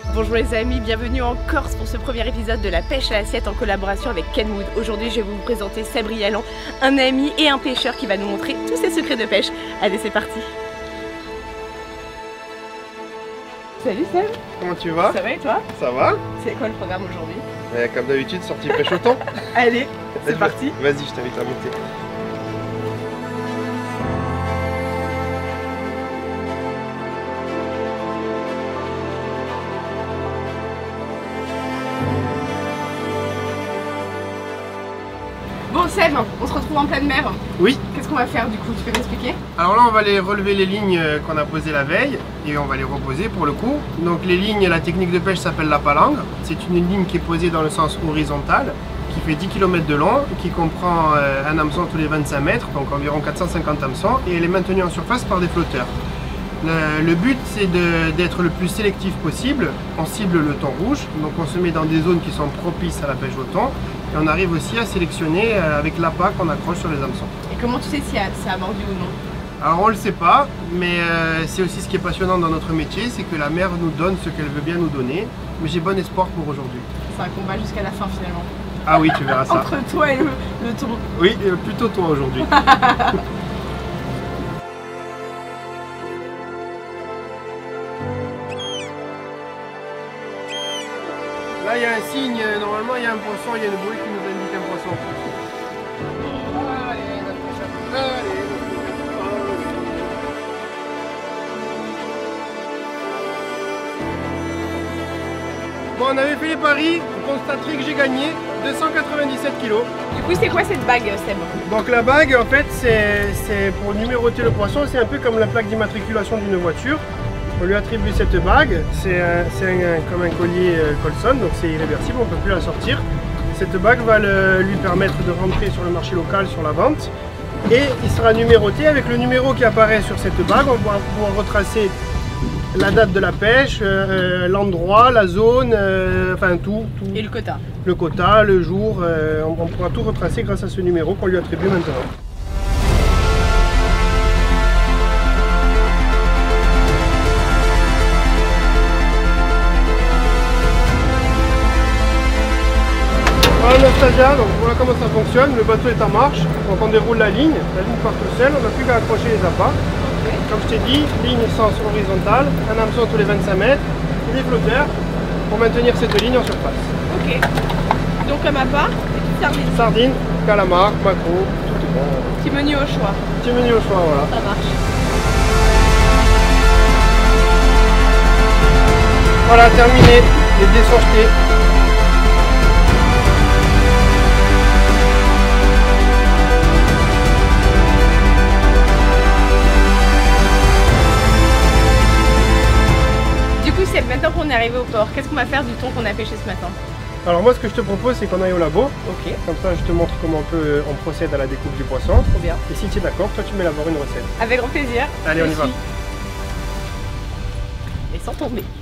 Bonjour les amis, bienvenue en Corse pour ce premier épisode de la pêche à l'assiette en collaboration avec Kenwood. Aujourd'hui je vais vous présenter Seb Rialan, un ami et un pêcheur qui va nous montrer tous ses secrets de pêche. Allez, c'est parti. Salut Seb. Comment tu vas? Ça va et toi? Ça va. C'est quoi le programme aujourd'hui? Comme d'habitude, sortie pêche au thon. Allez, c'est parti. Vas-y, je t'invite à monter. Bon Seb, on se retrouve en pleine mer. Oui. Qu'est-ce qu'on va faire du coup? Tu peux m'expliquer? Alors là, on va aller relever les lignes qu'on a posées la veille et on va les reposer pour le coup. Donc les lignes, la technique de pêche s'appelle la palangue. C'est une ligne qui est posée dans le sens horizontal, qui fait 10 km de long, qui comprend un hameçon tous les 25 mètres, donc environ 450 hameçons, et elle est maintenue en surface par des flotteurs. Le but, c'est d'être le plus sélectif possible. On cible le thon rouge, donc on se met dans des zones qui sont propices à la pêche au thon, et on arrive aussi à sélectionner avec l'appât qu'on accroche sur les hameçons. Et comment tu sais si ça a mordu ou non? Alors on le sait pas, mais c'est aussi ce qui est passionnant dans notre métier, c'est que la mer nous donne ce qu'elle veut bien nous donner. Mais j'ai bon espoir pour aujourd'hui. C'est un combat jusqu'à la fin finalement. Ah oui, tu verras ça. Entre toi et le thon. Oui, plutôt toi aujourd'hui. Là, il y a un signe, normalement il y a un poisson, il y a une bouée qui nous indique un poisson. Bon, on avait fait les paris, vous constaterez que j'ai gagné 297 kg. Du coup, c'est quoi cette bague, Seb? Donc la bague, en fait, c'est pour numéroter le poisson, c'est un peu comme la plaque d'immatriculation d'une voiture. On lui attribue cette bague, c'est comme un collier Colson, donc c'est irréversible, on ne peut plus la sortir. Cette bague va lui permettre de rentrer sur le marché local, sur la vente, et il sera numéroté avec le numéro qui apparaît sur cette bague. On va pouvoir retracer la date de la pêche, l'endroit, la zone, enfin tout. Et le quota. Le quota, le jour, on pourra tout retracer grâce à ce numéro qu'on lui attribue maintenant. Voilà Anastasia, donc voilà comment ça fonctionne, le bateau est en marche, donc on déroule la ligne part tout seul, on n'a plus qu'à accrocher les appâts. Okay. Comme je t'ai dit, ligne sens horizontal, un hameçon tous les 25 mètres, et des flotteurs pour maintenir cette ligne en surface. Ok, donc comme appât, sardines. Sardines, calamar, maquereau, tout est bon. Petit menu au choix. Petit menu au choix, voilà. Ça marche. Voilà, terminé, les dés sont jetés. Maintenant qu'on est arrivé au port, qu'est-ce qu'on va faire du thon qu'on a pêché ce matin? Alors moi ce que je te propose c'est qu'on aille au labo. Ok. Comme ça je te montre comment on procède à la découpe du poisson. Trop bien. Et si tu es d'accord, toi tu m'élabores une recette. Avec grand plaisir. Allez, on y va. Et sans tomber.